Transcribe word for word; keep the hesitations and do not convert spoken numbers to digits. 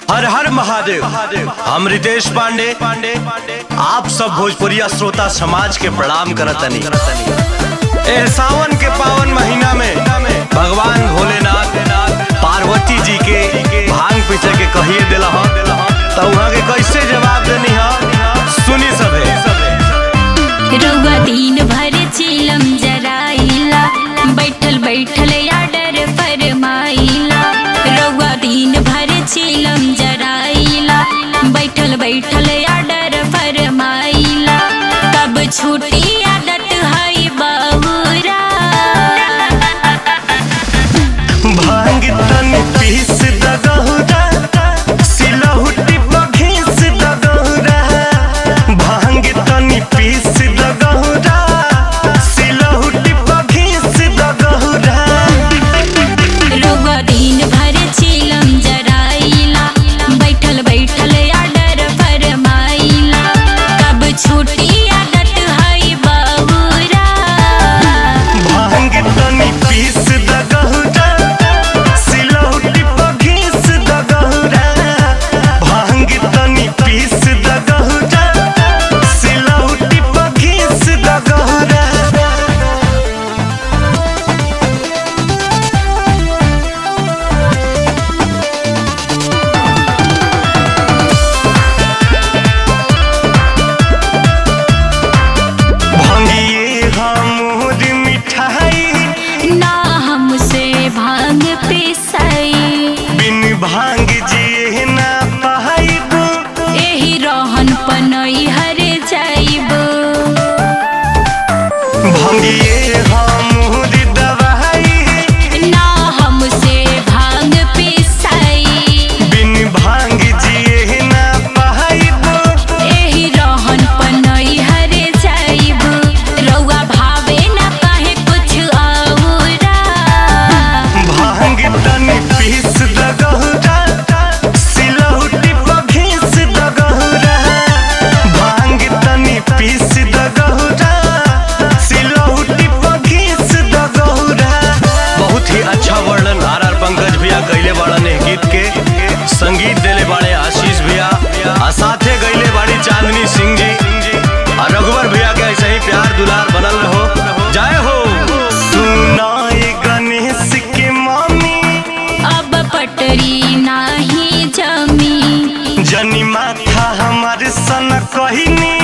हर हर महादेव। हम रितेश पांडे पांडे आप सब भोजपुरिया श्रोता समाज के प्रणाम करतनी। ए सावन के पावन महीना में भगवान भोलेनाथ पार्वती जी के भांग पीछे के कहिए दिला तो वहाँ के कैसे जवाब देनी है सुनी सबे। रउआ दिन भर चिलम जराइला बैठल बैठल आडर फरमाइला। रउआ दिन भर चिलम जराइला बैठल बैठल आडर फरमाइला। कब छूटी आदत है बहुरा भांग तनी पीस द गहुरा सिलहुटी बघीस द गहुरा। भांग तनी पीस द गहुरा सिलहुटी बघीस द गहुरा। रउआ दिन भर चिलम जराइला बैठल बैठल आडर फरमाइला। कब छूटी आदत है बहुरा भांग तनी पीस द गहुरा सिलहुटी बघीस द गहुरा। भांग तनी पीस द गहुरा सिलहुटी बघीस द गहुरा। भांगिए हमूर मिठाई ना हमसे भांग पिसाई। बिन भांग जिए ना पाइब। एही रहन पनई हर जाइब। भांगिए हमूर दवाई ना हमसे भांग पिसाई। बिन भांग जिए ना पाइब। एही रहन पनई हर जाइब। रउआ भावे ना काहे कुछ औरा भांग तनी पीस द गहुरा सिलहुटी बघीस द गहुरा। भांग तनी पीस द गहुरा सिलहुटी बघीस द गहुरा। बहुत ही अच्छा वर्णन आर आर पंकज भैया कैले बाड़न ए गीत के। संगीत देले बाड़े आशीष भैया आ साथे गईले बाड़ी चांदनी सिंह जी और रघुवर भैया के ऐसे ही प्यार दुलार बनल रहो जय हो। सुनाए गणेश के मामी अब पटरी नाही जमी। जनी माथा हमारे सन कहिनी